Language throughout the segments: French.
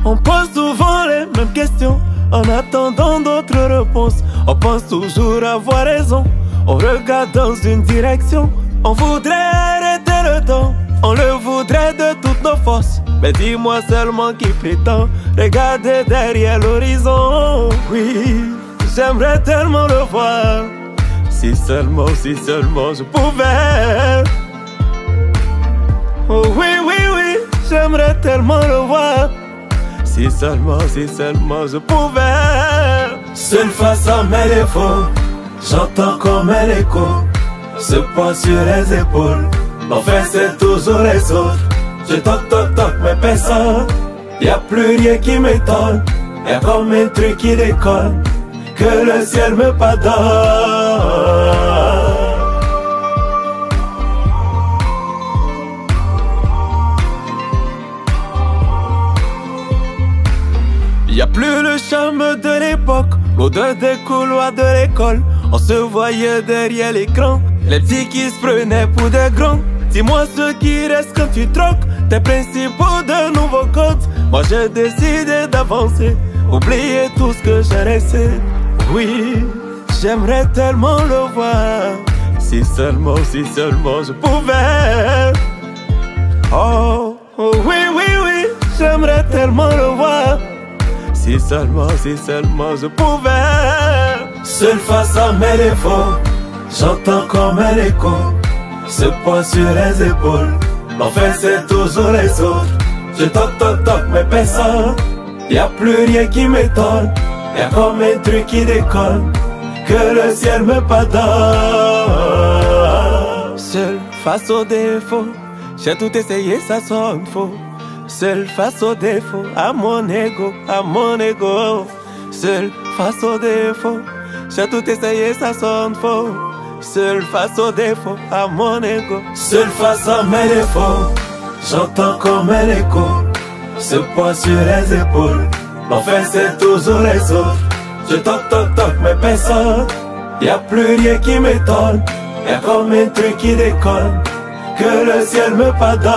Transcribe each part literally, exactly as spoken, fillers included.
On pose souvent les mêmes questions en attendant d'autres réponses. On pense toujours avoir raison. On regarde dans une direction. On voudrait arrêter le temps. On le voudrait de toutes nos forces. Mais dis-moi seulement qui prétend regarder derrière l'horizon. Oui, j'aimerais tellement le voir. Si seulement, si seulement je pouvais. Oh oui, oui, oui, j'aimerais tellement le voir. Si seulement, si seulement je pouvais. Seul face à mes défauts, j'entends comme un écho se pointe sur les épaules. Enfin c'est toujours les autres. Je toque, toque, toque, mais personne. Y'a plus rien qui m'étonne. Y'a comme un truc qui déconne, que le ciel me pardonne. Y'a plus le charme de l'époque, l'odeur des couloirs de l'école. On se voyait derrière l'écran, les petits qui se prenaient pour des grands. Dis-moi ce qui reste quand tu troques tes principes pour de nouveaux codes. Moi j'ai décidé d'avancer, oublier tout ce que j'ai laissé. Oui, j'aimerais tellement le voir. Si seulement, si seulement je pouvais. Oh, oh oui, oui, oui, j'aimerais tellement le voir. Si seulement, si seulement je pouvais. Seul face à mes défauts, j'entends comme un écho se pointe sur les épaules. Enfin c'est toujours les autres. Je toque, toque, toque, mais personne. Y'a plus rien qui m'étonne. Y'a comme un truc qui déconne, que le ciel me pardonne. Seul face aux défauts, j'ai tout essayé, ça sonne faux. Seul face aux défauts, à mon ego, à mon ego. Seul face aux défauts, j'ai tout essayé, ça sonne faux. Seul face aux défauts, à mon ego. Seul face à mes défauts, j'entends comme un écho se pointe sur les épaules. Enfin c'est toujours les autres. Je toque, toque, toque, mais personne. Y'a plus rien qui m'étonne. Y'a comme un truc qui déconne, que le ciel me pardonne.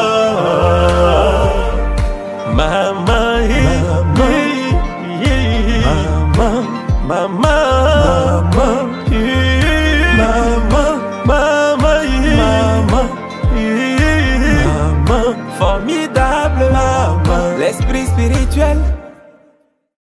Maman, maman, maman, maman, maman.